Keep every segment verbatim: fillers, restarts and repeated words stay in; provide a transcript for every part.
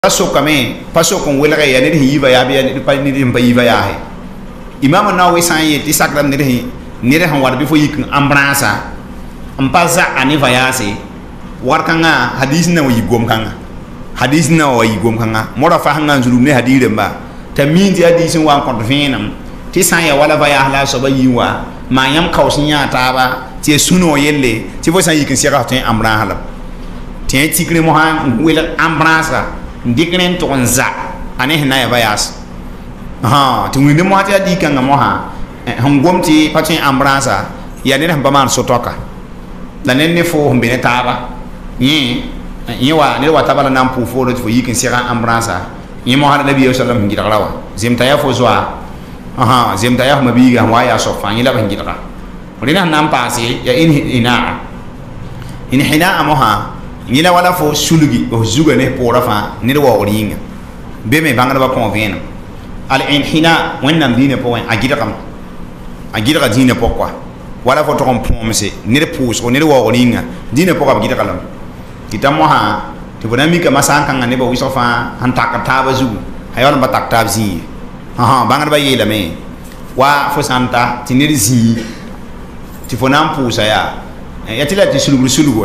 Paso kame paso kon welga ya ne hiva ya biya ne pa ni pa hiva ya he imam na we san ye ti sakram ne hi ne re han war bi fo yik ambrasa ampaza ani vayase war kanga hadis na wi gom kanga hadis na wi gom kanga mora fa hanga zulu ne hadire mba ta min ti hadis wa kon venam ti san ya wala vaya la so ba yiwa ma yam kawsinya ta ba ti suno yelle ti fo san yik sira tin amra hala ti ti kre mo han wel ambrasa dikren to nza ane hina ya bayas ha tunginde mo ati adi kan mo ha hangomti patin ambrasa ya ne hamba man sotoka la ne ne fo humbe ne taba yi yi wa ne wa taba na mpu fo do fo yikin sira ambrasa yi mo ha nabi sallallahu alaihi wasallam zimta ya fo zwa aha zimta ya mabi ga wa ya so fa yi la ban gidara rina nan pasi ya in ina in hina mo ha nila wala fo sulugi o zuga ne pora fa ne wa oringa be me bangala ba convena al inhina wannan dine po wen agida kam agida dine po kwa wala fo to kom promese ne pous o ne wa oringa dine po ka agida kalam kitamo ha to bonami ka masanka ngane ba wiso fa han takata ba zugu hayon ba takta zi ha bangala ba yela me wa fo santa tiniri zi ti fo nam pousa ya ya tila ti sulugu sulugu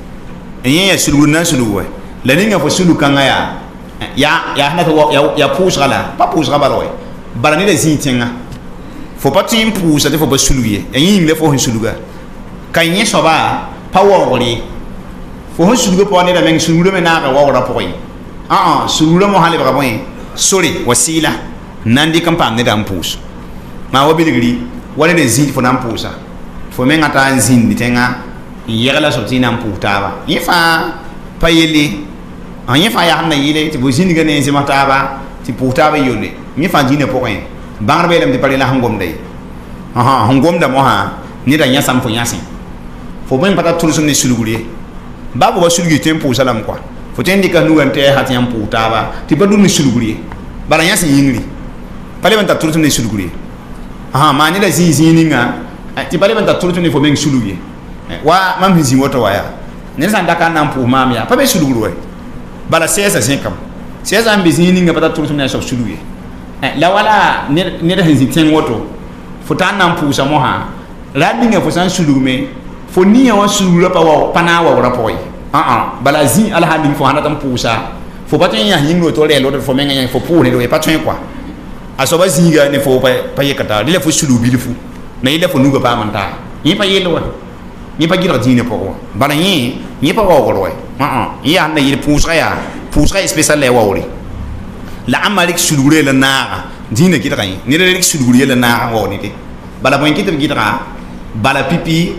ya sulu na sulu we la ninga fo sulu kanga ya ya ya na to ya ya pousse gala pa pousse gaba we barani la zintenga fo pa tin pousse te fo ba sulu ye yin le fo hin sulu ga kanye so ba pa wo wori fo ho sulu ko ne la men sulu me na ga wo ra po yi ah ah sulu mo hale ba boy sorry wasila nandi kampam ne dam pousse ma wo biligri wala ne zin fo nam poussa fo men ata zin ni tenga yegla so tina mputaba yifa payeli an yifa ya hanna yile ti bozini gane se mataba ti putaba yole yifa jine pokoy bangarbe lam di pare la hangom day aha hangom da mo ha ni da nya sam fo nyasi fo ben pata tulu sumni suluguri babu ba sulugi tempo salam kwa fo tendi ka nugante hati am putaba ti badu ni suluguri bara nyasi yingri pale ben ta tulu sumni suluguri aha ma ni da zini nga ti pale ben ta tulu sumni fo men sulugi wa mam hizi woto waya ne san daka nan pu mam ya pa be suluguru we bala sesa sen kam sesa am bizini nga pata turu na so suluye la wala ne ne da hizi ten woto futan nan pu sa mo ha raddi nga fo san sulume fo niya wa sulura pa wa pana wa wora poy ah ah bala zi ala hadin fo hanatam pu sa fo patin ya hingo to le lo fo menga ya fo pu ne do e patin kwa aso ba zinga ne fo pa pa yekata le fo sulubi le fu na ile fo nuga pa manta yi pa yelo wa ni pa gira dine po bana yi ni pa wo ko ah ah ya na yi pousa ya pousa spécial le wawri la amalik sulugure la na dine gira yi ni le sulugure la na wo ni de bala boy kitab gira bala pipi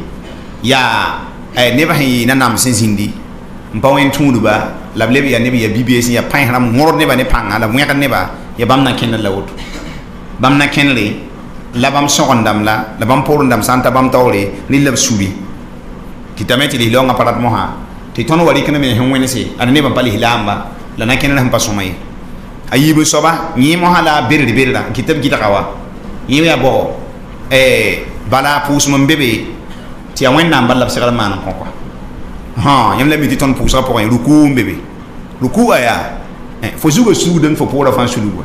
ya eh ne ba yi na nam sin zindi mpa wen tundu ba la blebi ya ne bi ya bbs ya pan ram ngor ne ba ne panga la mu ya ne ba ya bam na ken la wotu bam na ken le la bam sokondam la la bam porundam santa bam tawre ni la suri kitameti li longa parat moha ti tono wali kana me hen wenese ana ne ban pali hilamba la na kenan han pasomay ayibu soba ni moha la birdi birda kitab kita kawa ni ya bo eh bala pus mon bebe ti awen nam balla sira man ko ko ha yam la mi ti ton pusa po ruku bebe ruku aya eh fo zugo sudan fo pora fan sulugo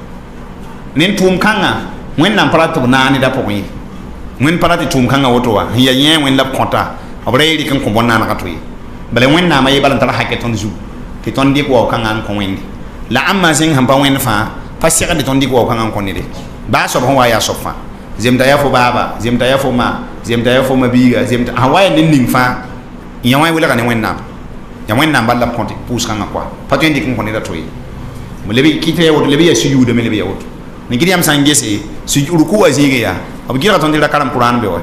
nen tum kanga wen nam parat na ni da po yi wen parat tum kanga woto wa ya yen wen la konta abrayri kan ko bonna na katoi bale wen na may balan tara hakke ton zu ki ton di ko kan an ko wendi la amma sing ham pa wen fa fa sika de ton di ko kan an ko ni de ba so ba ya so fa zemta ya fo baba zemta ya fo ma zemta ya fo ma biga zemta hawaya nin ning fa ya way wala kan wen na ya wen na balla konti pus kan ko pa to ndi kan ko ni da toy mo lebi ki te wot lebi ya su yude me lebi ya wot ni gidi am sangese su ruku wa zige ya abu gira ton di da karam qur'an be wa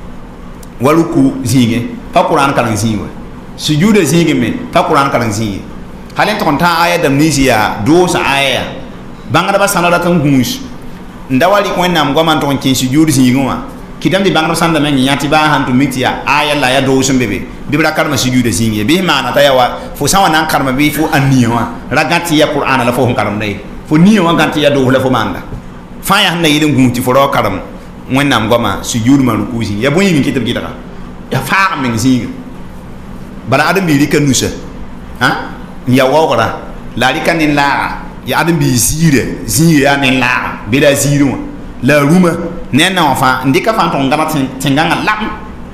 waluku zige pa qur'an kan zinga sujuda zige me pa qur'an kan zinga halen to ta aya da nisia do sa aya bangada ba sanada tan gumus ndawali ko nam goma to kin sujuda zinga wa kidam di bangada sanda men nyati ba han to mitia aya la ya do so bebe bibra karma sujuda zinga be mana ta yawa fo sawa nan karma be fo anniwa ragati ya qur'an la fo hon karam dai fo niwa ganti ya do la fo manda fa ya na yidin gumti fo ro karam wen nam goma sujud man ku zi ya boyi min kitab gidara ya fa min zi bala adam bi rika nusa ha ya wawra la rika nin la ya adam bi zire zire ya nin la be da zire la ruma ne na fa ndika fa ton ngama tenganga lam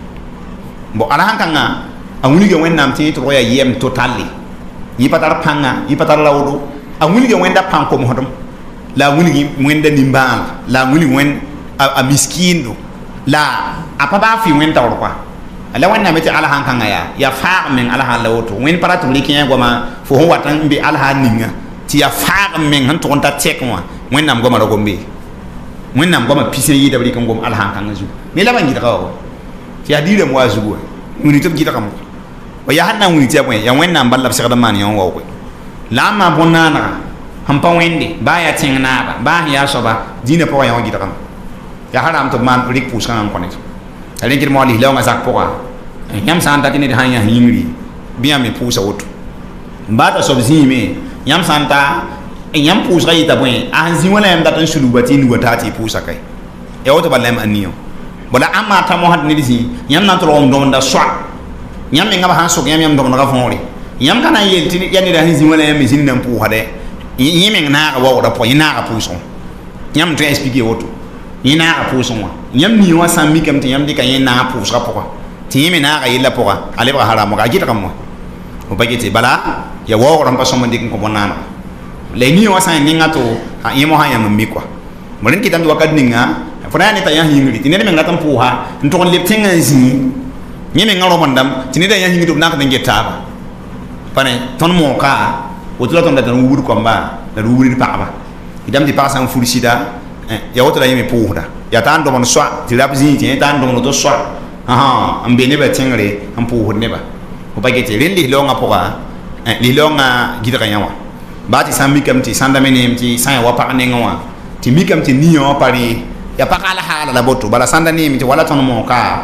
bo ala hankanga awuni ge wennam tin to ya yem totally yi patar panga yi patar lawdo awuni ge wenda panko mo hodum la wuni wenda nimbal la wuni wen a miskindo la apaba fi wenta kwa ala wonna meti ala hankanga ya ya fa men ala ha lawto wen para to likin goma fo ho watan bi ala ha ninga ti ya fa men han to ta tek mo wennam goma ro gombe wennam goma pisen yi dabri kan gom ala hankanga zu me la bangi dawo ti adire mo azugo wuni to gita kam wa ya hanna wuni ti ya ya wennam balla sa da man yon wo ko la ma bonana hampa wende ba ya tingna ba ba ya soba dina po ya gita kam ya haram to man rik pus kan ko ne ale ngir mo li law nga sak poa yam san ta tini de hanya hingri biya me pusa woto mbata so zime yam santa yam pusa yi ta bwen a zi wala yam datan shulu bati ni wata ti pusa kai e woto balem aniyo bala amma ta mo had ni zi yam nan to rom don da swa yam me ngaba han so yam yam don ga fonri yam kana yel tini yani da zi wala yam zin nan pu hade yime na ga wa da po ina ga puso yam to expliquer woto ina ga puso wa yam ni wa sam mi kam te yam dika yin na pusa poa ti yime na ga yilla poa ale ba haram ga gita kam mo o bagete bala ya wo ram pa so mo dik ko bonana le ni wa san ninga to ha yimo ha yam mi kwa mo len kitam do kad ninga fona ni ta ya hingri ti ne me ngatam puha nton le tenga zi yime ngaro mandam ti ne da ya hingri to na ka ngeta ba pane ton mo ka o to la ton da tan wuri ko mba da wuri pa ba idam di pa san furisida ya woto la yime puha ya tan do mon swa ti rap zi ti tan do mon to swa aha ambe ne ba tengre am puha ne ba o bagete ren li longa poka li longa gidra yawa ba ti sambi kam ti sanda menem ti san wa pa ne ngwa ti mi kam ti ni yo pari ya pa kala hala la boto bala sanda ni mi ti wala ton mo ka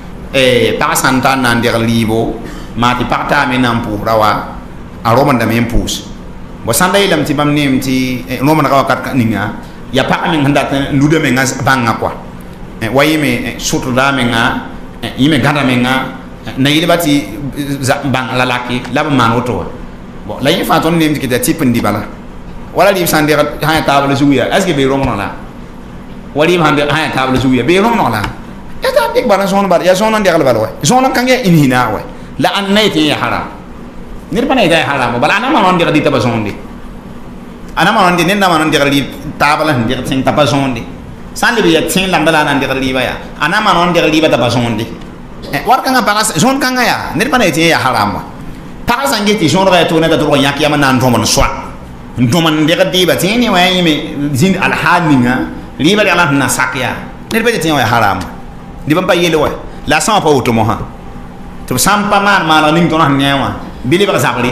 e pa santa nan der libo ma ti parta me nan pu rawa a roman da men pus bo sanda ilam ti bam nem ti roman rawa kat ninga ya pa men handa ndude me ngas banga kwa e wayi me sutu da me nga yime gada me nga na yile bati bang lalaki laba man woto bo la yifa ton nem dikita tipin di bala wala li sande ha table zuya est ce que be romona la wali hande ha table zuya be romona la ya ta dik bala son bar ya son ande gal bala wa son kan ge inhina wa la an nayti ya haram nir bana ida haram bala ana man ande di taba son di ana man ande nenna man ande di table ande tin taba son di sande be ya tin lambala ande di ba ya ana man ande di ba taba son di war kanga pagas zon kanga ya nir pana eti ya haram pagas angeti zon ra to na da ro yak yama nan tomon swa ntomon de ga diba tini wa yime zin al halinga liba de ala na sakya nir be eti ya haram di ban pa yele wa la sa pa auto mo ha to sam pa man ma la ning to na nyawa bili ba zakri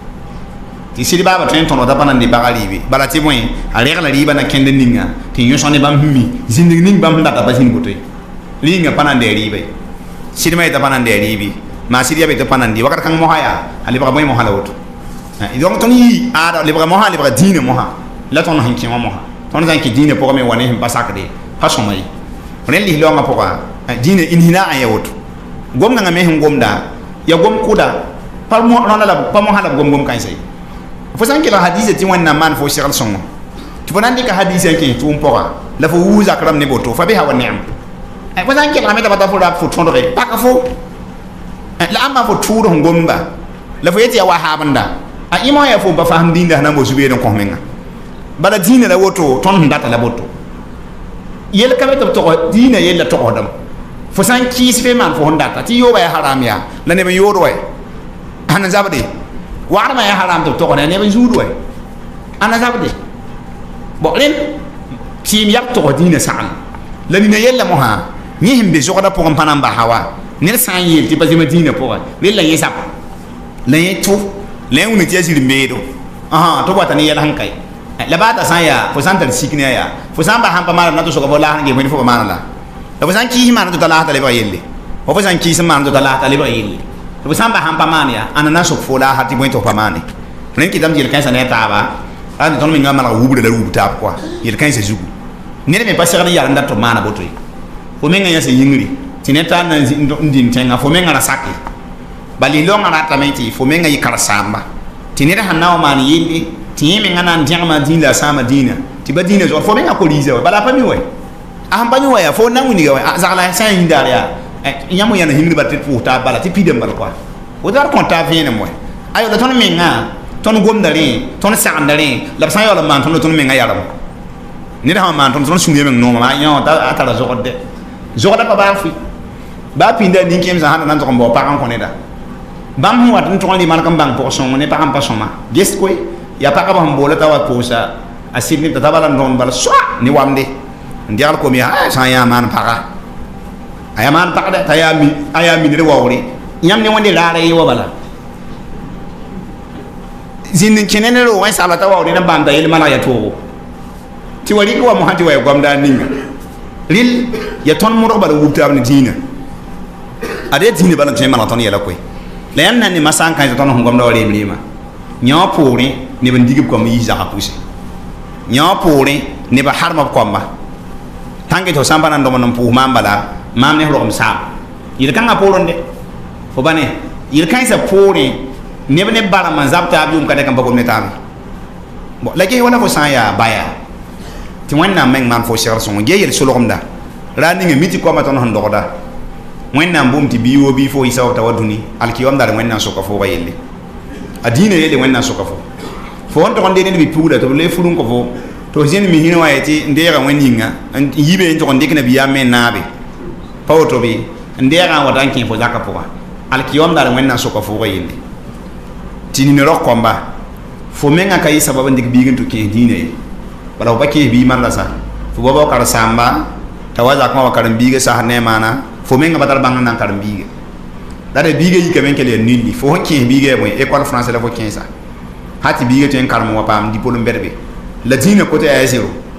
ti sili baba tren to no da panan di bagali bi bala ti moy a re la liba na kende ninga ti yo sone bam mi zin ning bam da ta ba zin botoy linga panan de riba sidima ita panan de ribi ma sidia be to panan di wakat kang mohaya ali ba moy mohala woto i donc ton yi ada le ba moha le ba dine moha la ton hanki moha ton zan ki dine pour me woni him basakde façon mai ren li lo nga poka dine inhina ay woto gom nga me him gomda ya gom kuda par mo non la pa mohala gom gom kan sai fo san ki la hadise ti wanna man fo shiral songo to bonandi ka hadise ki tum poka la fo wuza kram ne boto fa be ha wonni am e ko zanki la meta bata fo rap fo tondre paka fo la amma fo tuuro ngomba la fo yeti ya wahabanda a imo ya fo ba faham dinda na mo zube don ko menga bala dina la woto ton ndata la boto yel ka meta to dina yel la to odam fo san ki sfe man fo ndata ti yo ba ya haram ya la ne be yo do ana zabade war ma ya haram to to ne be zudu we ana zabade bo len tim yak to dina sa'al la ni yel la mo ha ni himbe zoda pour en panamba hawa ne san yel ti bazima dina pour le la yesap la yetu le uni ti asir mbedo aha to bata ni yel hankai la bata san ya fo san tar sikne ya fo san ba han pa mara na to so ko bola hange mo ni fo mara la la fo san ki hima na to la ta le ba yelle fo san ki san man to la ta le ba yelle fo san ba han pa man ya anana so fo la ha ti mo to pa mane ren ki dam jil kan san ta ba an ton mi ngama la wubu de la wubu ta quoi yel kan se zugu ne me pa sera ya nda to mana botoy fo menga ya se yingri tineta na ndin tenga fo menga na saki bali longa na tameti fo menga yi kala samba tineta hanaw man yindi ti mi ngana ndiama dina sama dina ti ba dina zo fo me ngako lize bala pa mi we a pa mi we fo na wuni we za la sa hinda ya nyamo yana himni batte fu ta bala ti pidem bal kwa o dar konta vene mo ayo da ton mi nga ton gom dare ton sa andare la sa yo la man ton ton mi nga yaram ni da man ton ton sunye men no ma yo ta atara zo de zo da pa ba fi ba pinda ni kem za hanan nan to ko pa kan ko ne da bam hu wat ton li man kan bang po son ne pa kan pa soma des ko ya pa ka ba mbola ta wa posa asibni ta tabala non bal swa ni wamde ndial ko mi ha sa ya man pa ka aya man pa da ta ya mi aya mi ne wawri nyam ne wonde la ray wa bala zinin kenene ro wa sala ta wawri na banda yel mala ya to ti wali ko mo hanti wa gomda ninga lil ya ton mo robal wubta am dina ade dina bala te mala ton yela koy la yan nan ni masan kan ton ho gomda wali mlima nyo pori ne ban digib ko mi za kapuse nyo pori ne ba harma ko ma tangi to samba nan do mon pu mambala mam ne rom sam yir kan ga poronde fo bane yir kan sa pori ne bane bara man zabta abum ka de kan bagol metam bo la ke wala ko sa ya baya ti wanna meng man fo shar son ge yel solo komda rani ngi miti ko ma ton hon dogoda wanna mbum ti biwo bi fo isa ta waduni alkiyom dar wanna so ko fo bayelle adina yele wanna so ko fo fo on to ndene bi puuda to le furun ko fo to jen mi hino wayati ndera waninga yibe to ndike na biya men nabe pawto bi ndera wadan kin fo zaka fo alkiyom dar wanna so ko fo bayelle tini ne rokomba fo menga kay sababu ndik bigin to ke dine wala bake bi man la sa fo bobo kar samba tawaza ko kar biige sa ne mana fo menga batal bang nan kar biige dare biige yi kamen kele nilli fo honki biige mo école français la fo quinze hati biige to en kar mo pam diplôme berbe la dina côté a zéro